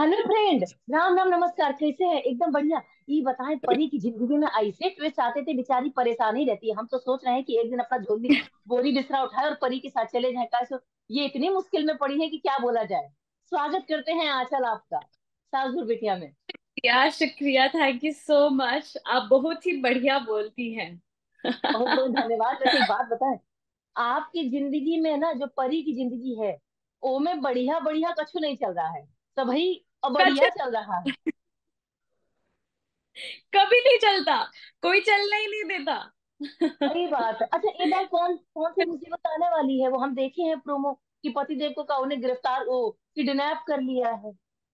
Hello friend. Ram Ram, नमस्कार। कैसे हैं? एकदम बढ़िया। ये बताएं, परी की जिंदगी में ऐसे ट्विस्ट आते थे, बेचारी परेशान ही रहती है। हम तो सोच रहे हैं कि एक दिन अपना झोली बोरी बिस्तरा उठाए और परी के साथ चले जाएं। कैसे ये इतनी मुश्किल में पड़ी है कि क्या बोला जाए। स्वागत करते हैं आंचल आपका सासुर बिटिया में। यार शुक्रिया, थैंक यू सो मच। आप बहुत ही बढ़िया बोलती हैं। बहुत बहुत धन्यवाद। वैसे एक बात बताएं, आपकी जिंदगी में ना जो परी की जिंदगी है, ओ में बढ़िया बढ़िया कछु नहीं चल रहा है। सभी कच बढ़िया चल रहा है। कभी नहीं चलता, कोई चलना ही नहीं देता। सही बात है। अच्छा, ये बार कौन कौन सी मुसीबत आने वाली है? वो हम देखे हैं प्रोमो कि पतिदेव को का उन्हें गिरफ्तार, वो किडनैप कर लिया है।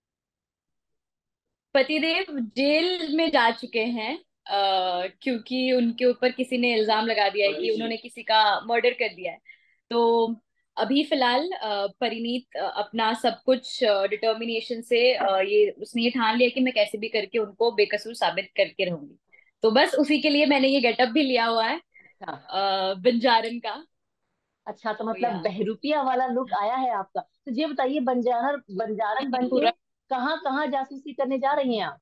पतिदेव जेल में जा चुके हैं, क्योंकि उनके ऊपर किसी ने इल्जाम लगा दिया है कि उन्होंने किसी का मर्डर कर दिया है। तो अभी फिलहाल परिणीत अपना सब कुछ डिटर्मिनेशन से ये उसने ये ठान लिया कि मैं कैसे भी करके उनको बेकसूर साबित करके रहूंगी। तो बस उसी के लिए मैंने ये गेटअप भी लिया हुआ है, अच्छा। बंजारन का। अच्छा, तो तो मतलब या बहरूपिया वाला लुक आया है आपका। तो ये बताइए, बंजारन बंजारन बन के पूरा कहाँ कहाँ जासूसी करने जा रही हैं आप?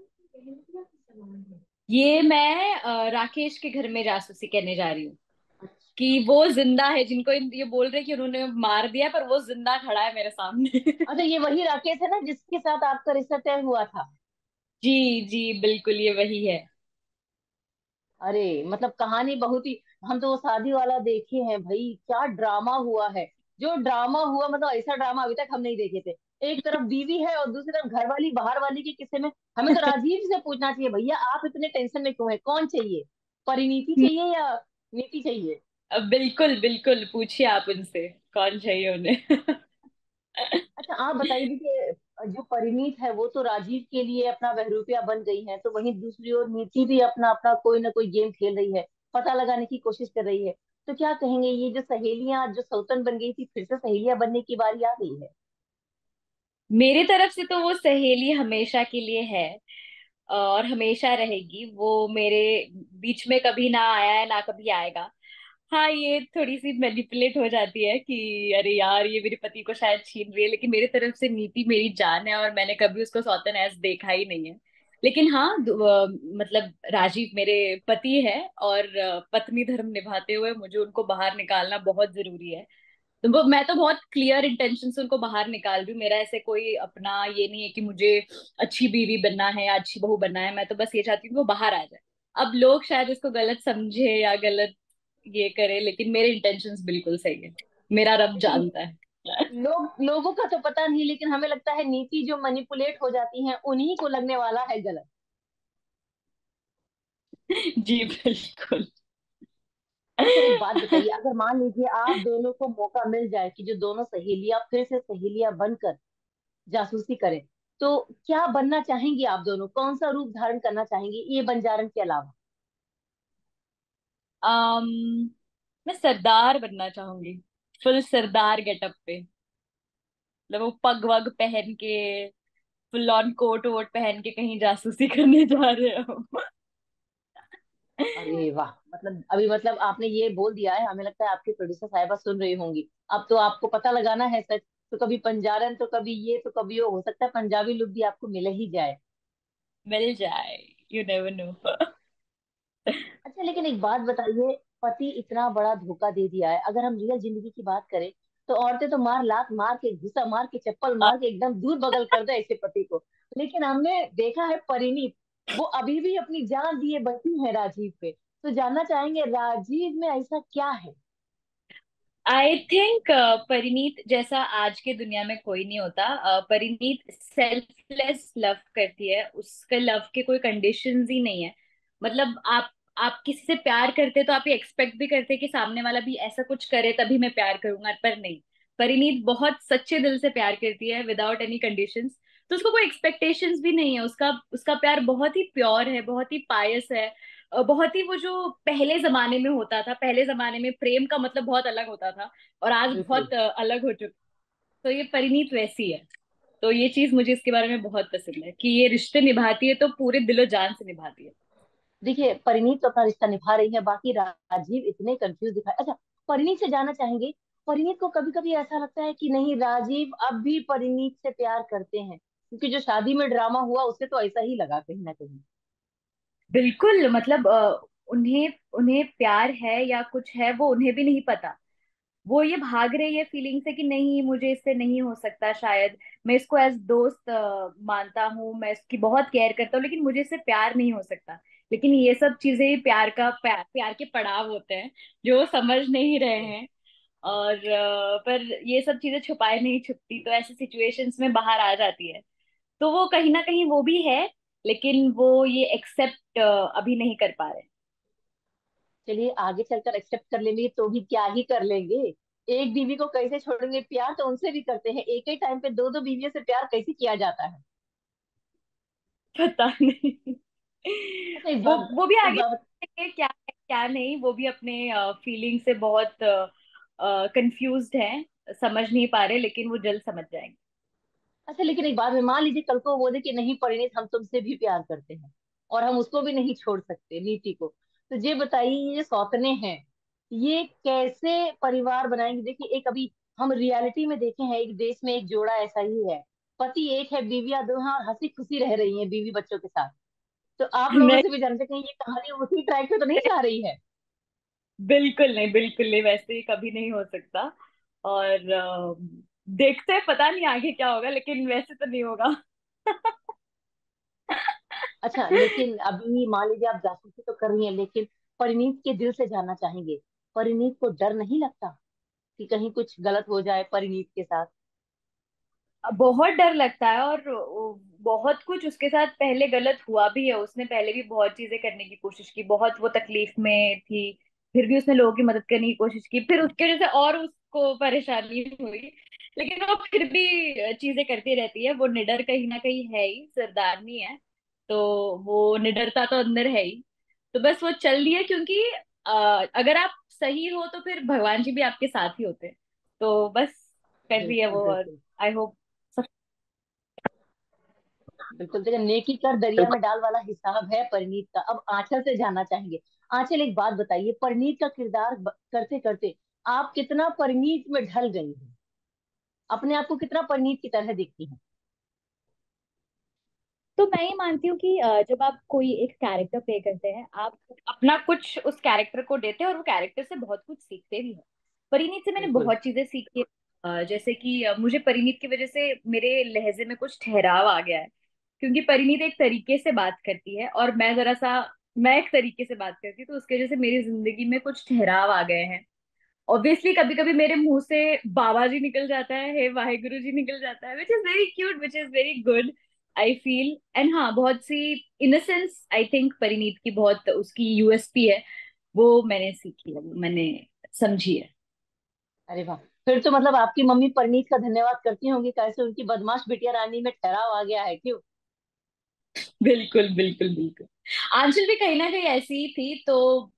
ये मैं राकेश के घर में जासूसी करने जा रही हूँ कि वो जिंदा है, जिनको ये बोल रहे हैं कि उन्होंने मार दिया, पर वो जिंदा खड़ा है मेरे सामने। अच्छा, ये वही राकेश है ना जिसके साथ आपका रिश्ता तय हुआ था? जी जी बिल्कुल, ये वही है। अरे मतलब कहानी बहुत ही, हम तो वो शादी वाला देखे हैं भाई, क्या ड्रामा हुआ है। जो ड्रामा हुआ, मतलब ऐसा ड्रामा अभी तक हम नहीं देखे थे। एक तरफ बीवी है और दूसरी तरफ घर वाली, बाहर वाली के किस्से में। हमें तो राजीव से पूछना चाहिए, भैया आप इतने टेंशन में क्यों है? कौन चाहिए? परिणीति चाहिए या नीति चाहिए? बिल्कुल बिल्कुल, पूछिए आप उनसे कौन चाहिए उन्हें। अच्छा, आप बताइए। देखिए, जो परिणीत है वो तो राजीव के लिए अपना बहरूपिया बन गई है, तो वहीं दूसरी ओर नीति भी अपना अपना कोई ना कोई गेम खेल रही है, पता लगाने की कोशिश कर रही है। तो क्या कहेंगे, ये जो सहेलियां जो सौतन बन गई थी, फिर से सहेलियां बनने की बारी आ गई है? मेरी तरफ से तो वो सहेली हमेशा के लिए है और हमेशा रहेगी। वो मेरे बीच में कभी ना आया है, ना कभी आएगा। हाँ, ये थोड़ी सी मैनिपुलेट हो जाती है कि अरे यार ये मेरे पति को शायद छीन रही है, लेकिन मेरी तरफ से नीति मेरी जान है और मैंने कभी उसको सौतन ऐसे देखा ही नहीं है। लेकिन हाँ, मतलब राजीव मेरे पति है और पत्नी धर्म निभाते हुए मुझे उनको बाहर निकालना बहुत जरूरी है। तो मैं तो बहुत क्लियर इंटेंशन से उनको बाहर निकाल रही हूँ। मेरा ऐसे कोई अपना ये नहीं है कि मुझे अच्छी बीवी बनना है या अच्छी बहू बनना है। मैं तो बस ये चाहती हूँ कि वो बाहर आ जाए। अब लोग शायद इसको गलत समझे या गलत ये करे, लेकिन मेरे इंटेंशंस बिल्कुल सही है। मेरा रब लेकिन जानता है। लोगों का तो पता नहीं, लेकिन हमें लगता है नीति जो मैनिपुलेट हो जाती है उन्हीं को लगने वाला है गलत। जी बिल्कुल। अच्छा, एक बात बताइए, अगर मान लीजिए आप दोनों को मौका मिल जाए कि जो दोनों सहेलियां फिर से सहेलियां बनकर जासूसी करें, तो क्या बनना चाहेंगी आप दोनों? कौन सा रूप धारण करना चाहेंगी ये बंजारन के अलावा? um, मैं सरदार बनना चाहूंगी, फुल सरदार गेटअप पे। मतलब वो पग वग पहन के, फुल ऑन कोट वोट पहन के कहीं जासूसी करने जा रहे हो। अरे वाह, मतलब अभी मतलब आपने ये बोल दिया है, हमें लगता है आपकी प्रोड्यूसर साहिबा सुन रही होंगी। अब तो आपको पता लगाना है सच। तो कभी बंजारन, तो कभी ये, तो कभी वो, हो सकता है पंजाबी लुक भी आपको मिल ही जाए। मिल जाए, यू नेवर नो। अच्छा, लेकिन एक बात बताइए, पति इतना बड़ा धोखा दे दिया है, अगर हम रियल जिंदगी की बात करें, तो औरतें तो मार लात मार के, घुसा मार के, चप्पल मार के एकदम दूर बगल कर दे ऐसे पति को। लेकिन हमने देखा है परिणीत, वो अभी भी अपनी जान दिए बैठी है राजीव पे। तो जानना चाहेंगे राजीव में ऐसा क्या है? आई थिंक परिणीत जैसा आज के दुनिया में कोई नहीं होता। परिणीत सेल्फलेस लव करती है, उसके लव के कोई कंडीशंस ही नहीं है। मतलब आप किसी से प्यार करते तो आप ये एक्सपेक्ट भी करते कि सामने वाला भी ऐसा कुछ करे तभी मैं प्यार करूंगा, पर नहीं। परिणीत बहुत सच्चे दिल से प्यार करती है विदाउट एनी कंडीशंस। तो उसको कोई एक्सपेक्टेशंस भी नहीं है। उसका उसका प्यार बहुत ही प्योर है, बहुत ही पायस है। बहुत ही वो जो पहले जमाने में होता था, पहले जमाने में प्रेम का मतलब बहुत अलग होता था और आज बिल्कुल। बहुत अलग हो चुका। तो ये परिणीत वैसी है। तो ये चीज मुझे इसके बारे में बहुत पसंद है कि ये रिश्ते निभाती है तो पूरे दिलो जान से निभाती है। देखिए, परिणीत तो अपना रिश्ता निभा रही है, बाकी राजीव इतने कंफ्यूज दिखाए। अच्छा, परिणीत से जानना चाहेंगे, परिणीत को कभी कभी ऐसा लगता है कि नहीं, राजीव अब भी परिणीत से प्यार करते हैं, क्योंकि जो शादी में ड्रामा हुआ उससे तो ऐसा ही लगा कहीं ना कहीं। बिल्कुल, मतलब उन्हें उन्हें प्यार है या कुछ है वो उन्हें भी नहीं पता। वो ये भाग रही है फीलिंग से कि नहीं मुझे इससे नहीं हो सकता, शायद मैं इसको एज दोस्त मानता हूँ, मैं इसकी बहुत केयर करता हूँ, लेकिन मुझे इससे प्यार नहीं हो सकता। लेकिन ये सब चीजें ही प्यार के पड़ाव होते हैं जो वो समझ नहीं रहे हैं। और पर ये सब चीजें छुपाए नहीं छुपती, तो ऐसे सिचुएशंस में बाहर आ जाती है। तो वो कहीं ना कहीं वो भी है, लेकिन वो ये एक्सेप्ट अभी नहीं कर पा रहे। चलिए आगे चलकर एक्सेप्ट कर लेंगे तो भी क्या ही कर लेंगे। एक बीवी को कैसे छोड़ेंगे, प्यार तो उनसे भी करते हैं, एक ही टाइम पे दो दो बीवियों से प्यार कैसे किया जाता है। पता नहीं। अच्छा एक वो बात, वो भी एक आगे बात। चलेंगे, क्या है क्या नहीं, वो भी अपने फीलिंग से बहुत कंफ्यूज्ड हैं, समझ नहीं पा रहे, लेकिन वो जल्द समझ जाएंगे। अच्छा लेकिन एक बात है, मान लीजिए कल को वो बोले कि नहीं परिणीत हम तुमसे भी प्यार करते हैं, और हम उसको भी नहीं छोड़ सकते नीति को, तो ये बताइए ये जो सौतने हैं ये कैसे परिवार बनाएंगे। देखिए एक अभी हम रियलिटी में देखे हैं, एक देश में एक जोड़ा ऐसा ही है, पति एक है बीवियां दो हैं और हंसी खुशी रह रही हैं बीवी बच्चों के साथ। तो आप लोगों नहीं, से भी जानते कहीं ये कहानी उसी ट्रैक पे तो नहीं जा रही है। बिल्कुल नहीं, बिल्कुल नहीं, वैसे ही कभी नहीं हो सकता। और देखते हैं, पता नहीं आगे क्या होगा, लेकिन वैसे तो नहीं होगा। अच्छा लेकिन अभी मान लीजिए आप जासूसी तो कर रही हैं, लेकिन परिणीत के दिल से जानना चाहेंगे, परिणीत को डर नहीं लगता कि कहीं कुछ गलत हो जाए परिणीत के साथ। बहुत डर लगता है, और बहुत कुछ उसके साथ पहले गलत हुआ भी है, उसने पहले भी बहुत चीजें करने की कोशिश की, बहुत वो तकलीफ में थी, फिर भी उसने लोगों की मदद करने की कोशिश की, फिर उसके वजह से और उसको परेशानी हुई, लेकिन वो फिर भी चीजें करती रहती है। वो निडर कहीं ना कहीं है ही, सरदारनी है, तो वो निडरता तो अंदर है ही। तो बस वो चल रही है, क्योंकि अगर आप सही हो तो फिर भगवान जी भी आपके साथ ही होते हैं। तो बस कर रही है बिल्कुल वो, और बिल्कुल। आई होप सब। बिल्कुल देखिए, नेकी कर दरिया में डाल वाला हिसाब है परिणीत का। अब आंचल से जानना चाहेंगे। आंचल एक बात बताइए, परिणीत का किरदार करते करते आप कितना परिणीत में ढल गई हैं, अपने आप को कितना परिणीत की तरह देखती हैं। तो मैं ये मानती हूँ कि जब आप कोई एक कैरेक्टर प्ले करते हैं, आप अपना कुछ उस कैरेक्टर को देते हैं, और वो कैरेक्टर से बहुत कुछ सीखते भी हैं। परिणीत से मैंने बिल्कुल। बहुत चीजें सीखी है। जैसे कि मुझे परिणीत की वजह से मेरे लहजे में कुछ ठहराव आ गया है, क्योंकि परिणीत एक तरीके से बात करती है और मैं एक तरीके से बात करती हूँ, तो उसकी वजह से मेरी जिंदगी में कुछ ठहराव आ गए हैं। ऑब्वियसली कभी कभी मेरे मुंह से बाबा जी निकल जाता है, हे वाहेगुरु जी निकल जाता है, which is very cute, which is very good, I feel. And हाँ, बहुत सी इनोसेंस आई थिंक परिणीत की बहुत उसकी यूएसपी है, वो मैंने सीखी है, वो मैंने समझी है। अरे वाह, फिर तो मतलब आपकी मम्मी परिणीत का धन्यवाद करती होंगी, कैसे उनकी बदमाश बिटिया रानी में ठहराव आ गया है क्यों। बिल्कुल बिल्कुल बिल्कुल। आंचल भी कहीं ना कहीं ऐसी ही थी, तो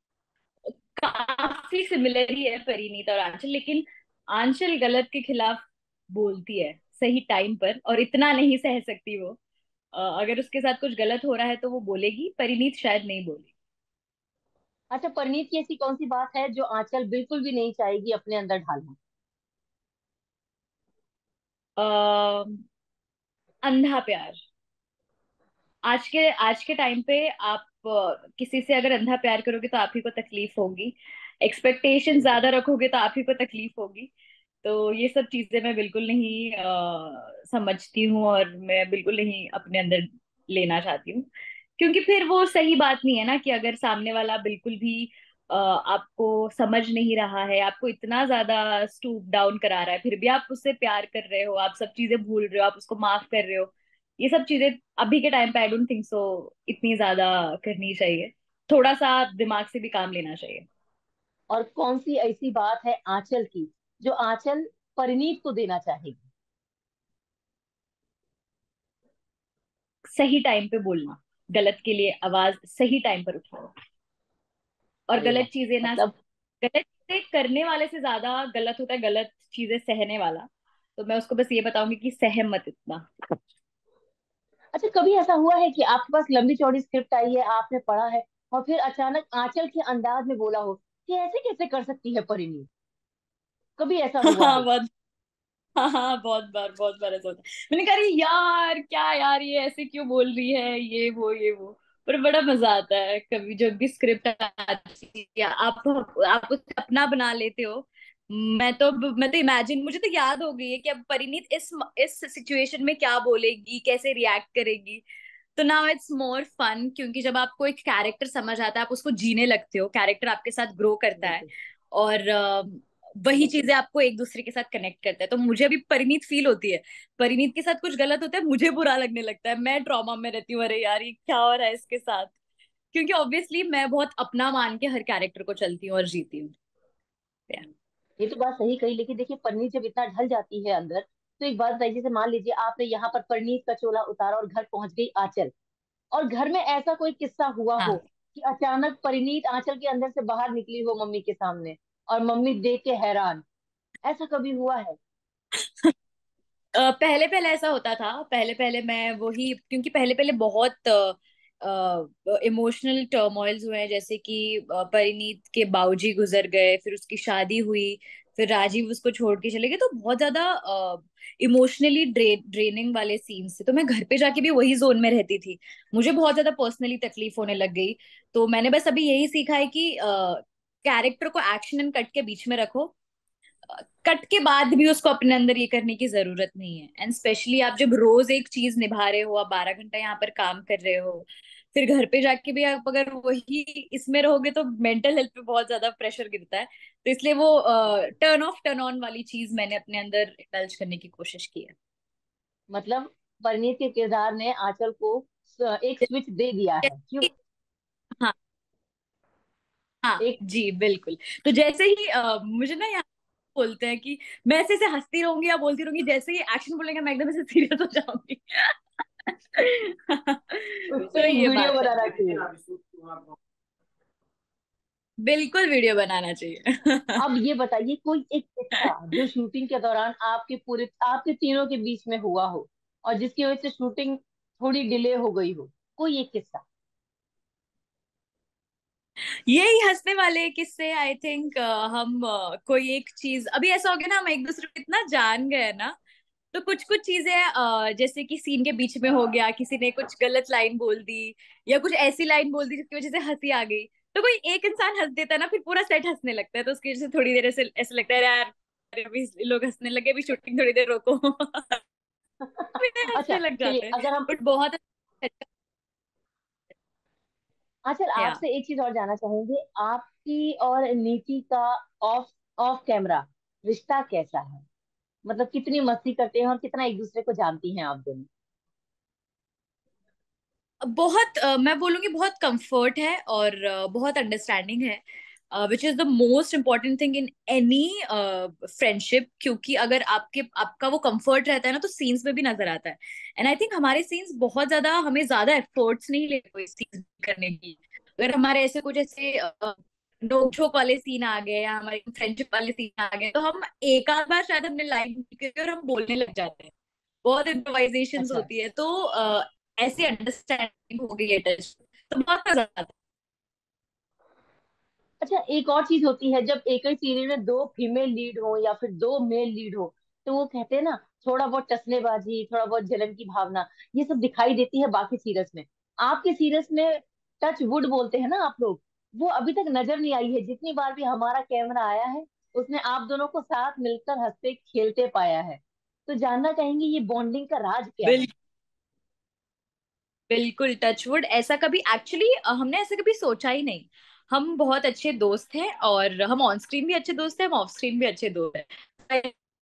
काफी सिमिलर ही है परिणीत और आंचल, लेकिन आंचल गलत के खिलाफ बोलती है सही टाइम पर, और इतना नहीं सह सकती वो। अगर उसके साथ कुछ गलत हो रहा है तो वो बोलेगी, परिणीत शायद नहीं बोलेगी। अच्छा परिणीत की ऐसी कौन सी बात है जो आंचल बिल्कुल भी नहीं चाहेगी अपने अंदर ढालना। अः अंधा प्यार। आज के टाइम पे आप किसी से अगर अंधा प्यार करोगे तो आप ही को तकलीफ होगी, एक्सपेक्टेशन बिल्कुल। ज्यादा रखोगे तो आप ही को तकलीफ होगी। तो ये सब चीजें मैं बिल्कुल नहीं समझती हूँ, और मैं बिल्कुल नहीं अपने अंदर लेना चाहती हूँ, क्योंकि फिर वो सही बात नहीं है ना, कि अगर सामने वाला बिल्कुल भी आपको समझ नहीं रहा है, आपको इतना ज्यादा स्टूप डाउन करा रहा है, फिर भी आप उससे प्यार कर रहे हो, आप सब चीजें भूल रहे हो, आप उसको माफ कर रहे हो, ये सब चीजें अभी के टाइम पे आई डोंट थिंक सो इतनी ज्यादा करनी चाहिए। थोड़ा सा दिमाग से भी काम लेना चाहिए। और कौन सी ऐसी बात है आंचल की जो आंचल परिणीत को देना चाहेगी। सही टाइम पे बोलना, गलत के लिए आवाज सही टाइम पर उठाओ, और अरे वाह, गलत चीजें ना, मतलब। गलत चीजें करने वाले से ज्यादा गलत होता है गलत चीजें सहने वाला। तो मैं उसको बस ये बताऊंगी कि सह मत इतना। अच्छा कभी ऐसा हुआ है कि आपके पास लंबी चौड़ी स्क्रिप्ट आई है, आपने पढ़ा है, और फिर अचानक आंचल के अंदाज में बोला हो कि ऐसे कैसे कर सकती है परिणीत, कभी ऐसा हुआ हाँ, हो। बहुत हाँ हाँ, बहुत बार ऐसा होता है। मैंने कहा, "अरे यार क्या यार, ये ऐसे क्यों बोल रही है, ये वो।" पर बड़ा मजा आता है कभी जब भी स्क्रिप्ट आती है, आप उसे अपना बना लेते हो। मैं तो इमेजिन, मुझे तो याद हो गई है कि अब परिणीत इस सिचुएशन में क्या बोलेगी, कैसे रिएक्ट करेगी। तो नाउ इट्स मोर फन, क्योंकि जब आपको एक कैरेक्टर समझ आता है, आप उसको जीने लगते हो, कैरेक्टर आपके साथ ग्रो करता है। बिल्कुल। और वही चीजें आपको एक दूसरे के साथ कनेक्ट करता है। तो मुझे अभी परिणीत फील होती है, परिणीत के साथ कुछ गलत होता है, मुझे बुरा लगने लगता है, मैं ट्रॉमा में रहती हूँ, अरे यार ये क्या हो रहा है इसके साथ। क्योंकि ऑब्वियसली मैं बहुत अपना मान के हर कैरेक्टर को चलती हूँ और जीती हूँ। Yeah. ये तो बात सही कही, लेकिन देखिए परिणीत जब इतना ढल जाती है अंदर, तो एक बात बताइए, जैसे मान लीजिए आपने यहाँ पर परिणीत का चोला उतारा और घर पहुंच गई आंचल, और घर में ऐसा कोई किस्सा हुआ हो हाँ। कि अचानक परिणीत आंचल के अंदर से बाहर निकली हो मम्मी के सामने, और मम्मी देख के हैरान, ऐसा कभी हुआ है? पहले पहले ऐसा होता था, पहले पहले मैं वही, क्योंकि पहले पहले बहुत इमोशनल टर्मोइल्स हुए हैं, जैसे कि परिणीत के बाबूजी गुजर गए, फिर उसकी शादी हुई, फिर राजीव उसको छोड़ के चले गए, तो बहुत ज्यादा इमोशनली ड्रेनिंग वाले सीन्स थे। तो मैं घर पे जाके भी वही जोन में रहती थी, मुझे बहुत ज्यादा पर्सनली तकलीफ होने लग गई। तो मैंने बस अभी यही सीखा है कि कैरेक्टर को एक्शन एंड कट के बीच में रखो, कट के बाद भी उसको अपने अंदर ये करने की जरूरत नहीं है। एंड स्पेशली आप जब रोज एक चीज निभा रहे हो, आप 12 घंटा यहाँ पर काम कर रहे हो, फिर घर पे जाके भी आप अगर वही इसमें रहोगे, तो मेंटल हेल्थ पे बहुत ज्यादा प्रेशर गिरता है। तो इसलिए वो टर्न ऑफ टर्न ऑन वाली चीज मैंने अपने अंदर इंडल्ज करने की कोशिश की है। मतलब परिणीत के किरदार ने आंचल को एक स्विच दे दिया है, क्यों? हाँ हाँ एक जी बिल्कुल। तो जैसे ही मुझे ना यहाँ बोलते हैं कि मैं ऐसे ऐसे हंसती रहूंगी या बोलती रहूंगी, जैसे ही एक्शन बोलेंगे मैं एकदम ऐसे सीरियस हो जाऊंगी। उस तो पे एक ये वीडियो बात है। बनाना चाहिए। बिल्कुल वीडियो बनाना चाहिए। अब ये बताइए कोई एक किस्सा जो शूटिंग के दौरान आपके तीनों के बीच में हुआ हो, और जिसकी वजह से शूटिंग थोड़ी डिले हो गई हो, कोई एक किस्सा। यही हंसने वाले किस्से, आई थिंक हम कोई एक चीज, अभी ऐसा हो गया ना, हम एक दूसरे को इतना जान गए ना, तो कुछ कुछ चीजें जैसे कि सीन के बीच में हो गया, किसी ने कुछ गलत लाइन बोल दी या कुछ ऐसी लाइन बोल दी जिसकी वजह से हंसी आ गई, तो कोई एक इंसान हंस देता है ना, फिर पूरा सेट हंसने लगता है। तो उसकी वजह से थोड़ी देर ऐसे ऐसे लगता है, "अरे यार, अरे अभी लोग हंसने लगे, अभी शूटिंग थोड़ी देर रोको।" फिर अच्छा हंसने लग चलिए, जाते हैं। अगर हम बट बहुत अच्छा अच्छा है। आपसे एक चीज और जानना चाहेंगे, आपकी और नीति का ऑफ ऑफ कैमरा रिश्ता कैसा है? मतलब कितनी मस्ती करते हैं और कितना एक दूसरे को जानती हैं आप दोनों? बहुत मैं बोलूंगी बहुत कंफर्ट है, और बहुत अंडरस्टैंडिंग है, which is the most important thing in any friendship. क्योंकि अगर आपका वो कंफर्ट रहता है ना, तो सीन्स में भी नजर आता है। एंड आई थिंक हमारे सीन्स बहुत ज्यादा, हमें ज्यादा एफर्ट्स नहीं लेते कोई सीन करने की। अगर हमारे ऐसे कुछ ऐसे नोक झोंक वाले सीन आ गए या हमारे फ्रेंडशिप वाले सीन आ गए, तो हम एक आध बार शायद हमने लाइन और हम बोलने लग जाते हैं, बहुत इम्प्रोवाइजेशन अच्छा। होती है। तो ऐसी अंडरस्टैंडिंग हो गई है टच, तो बहुत मजा आता अच्छा, एक और चीज होती है, जब एक ही सीरियल में दो फीमेल लीड हो या फिर दो मेल लीड हो, तो वो कहते हैं ना, थोड़ा बहुत टसनेबाजी, थोड़ा बहुत जलन की भावना, ये सब दिखाई देती है बाकी सीरियल्स में। आपके सीरियल्स में टच वुड बोलते हैं ना आप लोग, वो अभी तक नजर नहीं आई है। जितनी बार भी हमारा कैमरा आया है, उसने आप दोनों को साथ मिलकर हंसते खेलते पाया है। तो जानना चाहेंगे ये बॉन्डिंग का राज क्या है। है? बिल्कुल टचवुड, ऐसा कभी एक्चुअली हमने ऐसा कभी सोचा ही नहीं। हम बहुत अच्छे दोस्त हैं, और हम ऑन स्क्रीन भी अच्छे दोस्त हैं, हम ऑफ स्क्रीन भी अच्छे दोस्त हैं।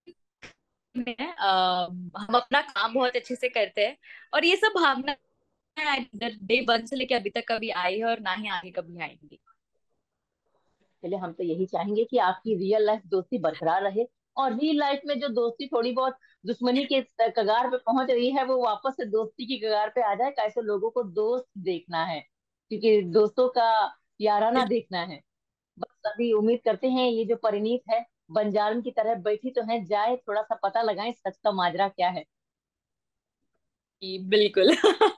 हम अपना काम बहुत अच्छे से करते हैं, और ये सब भावना डे वन से लेके अभी तक कभी आई है, और ना ही आगे कभी आएंगी। चलिए, हम तो यही चाहेंगे कि आपकी रियल लाइफ दोस्ती बरकरार रहे, और रियल लाइफ में जो दोस्ती थोड़ी बहुत दुश्मनी के कगार पे पहुंच रही है, वो वापस से दोस्ती की कगार पे आ जाए। कैसे लोगों को दोस्त देखना है, क्योंकि दोस्तों का याराना देखना है। बस अभी उम्मीद करते हैं ये जो परिणीत है, बंजारन की तरह बैठी तो है, जाए थोड़ा सा पता लगाएं सच का माजरा क्या है। बिल्कुल।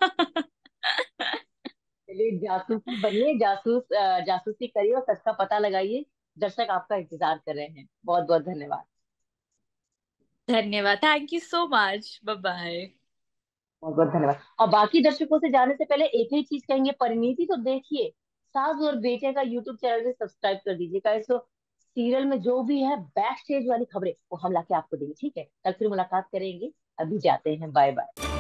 चलिए, जासूसी बनिए, जासूसी करिए और सच का पता लगाइए। दर्शक आपका इंतजार कर रहे हैं। बहुत बहुत धन्यवाद। धन्यवाद, thank you so much, bye bye. बहुत बहुत धन्यवाद। और बाकी दर्शकों से जाने से पहले एक ही चीज कहेंगे, परिणीति तो देखिए, सास और बेटे का यूट्यूब चैनल भी सब्सक्राइब कर दीजिएगा। इसको सीरियल में जो भी है बैक स्टेज वाली खबरें वो हम लाके आपको देंगे, ठीक है? कल फिर मुलाकात करेंगे, अभी जाते हैं, बाय बाय।